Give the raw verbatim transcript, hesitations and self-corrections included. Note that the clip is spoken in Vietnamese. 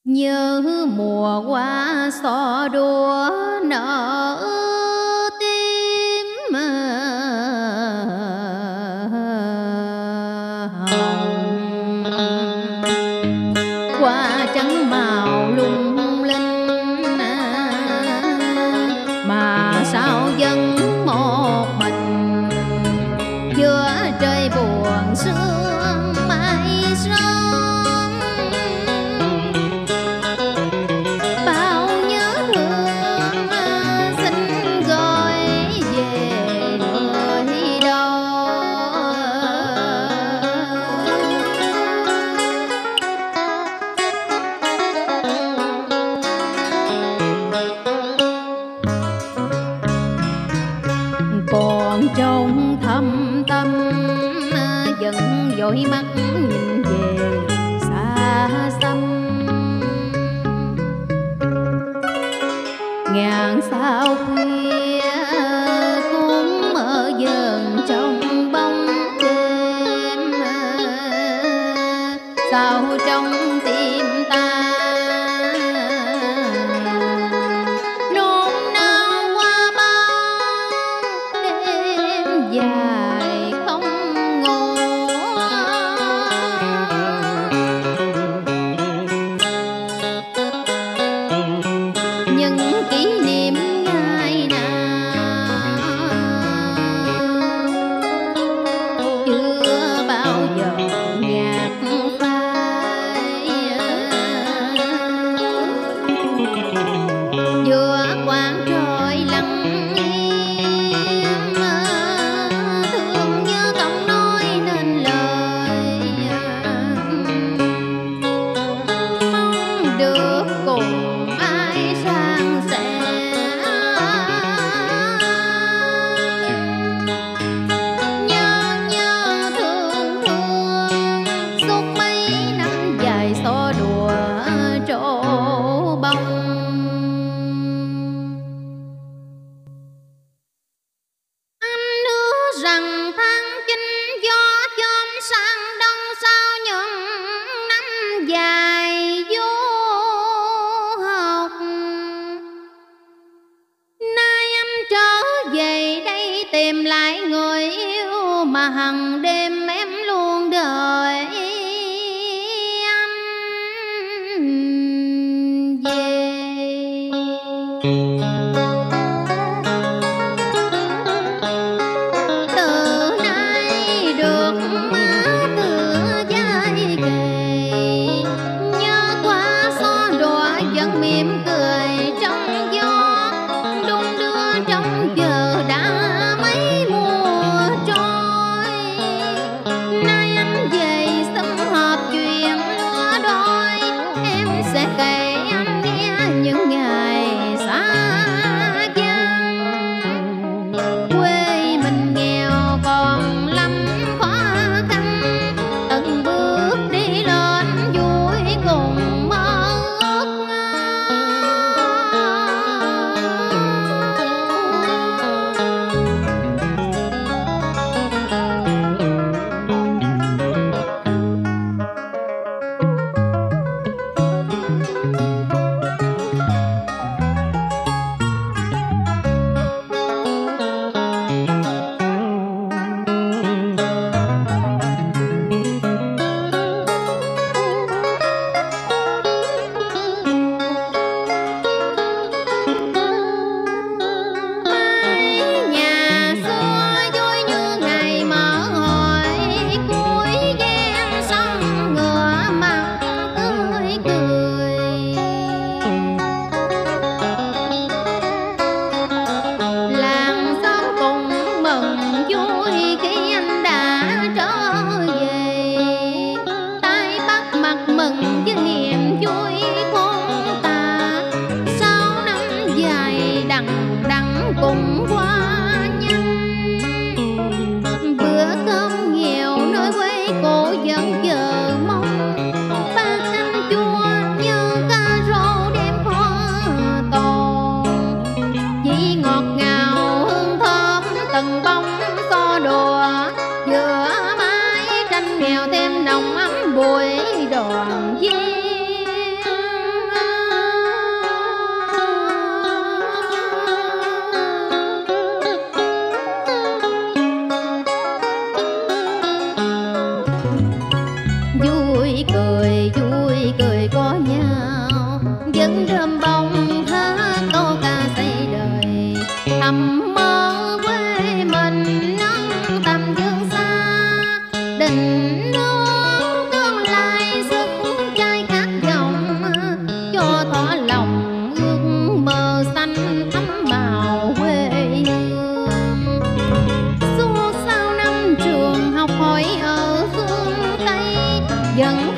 Nhớ mùa hoa xỏ đua nở tím hồng, hoa trắng màu lung linh mà sao vẫn một mình giữa trời buồn sương mây sớm. Bao nhớ thương xin gọi về nơi đâu. Còn trong thâm tâm vẫn dõi mắt nhìn về xa xăm, ngàn sao khuya cũng mơ dần trong bóng đêm. Sao trong tim ta nôn nao qua bao đêm dài không ngủ. Những kỷ niệm ngày nào chưa bao giờ nhạt phai, giữa quãng trời lặng im thương như không nói nên lời. Mong được cùng ai san sẻ, nhớ nhớ thương thương suốt mấy năm dài xô đùa trổ bông. Anh hứa rằng tháng chín gió chôm sang đông sao những năm dài vô học. Nay anh trở về đây tìm lại người yêu mà hằng đêm em luôn đợi anh về. Từ nay được tựa vai kề, nhớ qua xó đùa vẫn mỉm cười trong gió, đung đưa trong giờ đã mấy mùa trôi. Nay anh về sum họp chuyện lúa đôi, em sẽ kể anh nghe những ngày xa vắng. Quê mình nghèo còn lắm khó khăn, từng bước đi lên vui cùng mơ ước. Nhà xưa vui như ngày mở hội, cuối gian sông ngựa mặt tươi cười. Làng xóm cùng mừng vui khi anh đã trở về, tay bắt mặt mừng với niềm vui khôn tả. Sau năm dài đằng đẵng cùng qua nhanh, bữa cơm nghèo nơi quê cô vẫn chờ mong. Ba canh chua như cá rô đem kho tồn, chỉ ngọt ngào hương thơm từng bông xô đùa. Giữa mái tranh nghèo thêm nồng ấm bụi đoàn viên. vui cười vui cười có nhau, vẫn đơm bông hát câu ca xây đời. Thầm mơ quê mình nắng tầm dương xa, định hướng tương lai sức trai khát vọng, cho thỏa lòng ước mơ xanh thắm màu quê hương. Suốt sau năm trường học hỏi ở phương Tây, vẫn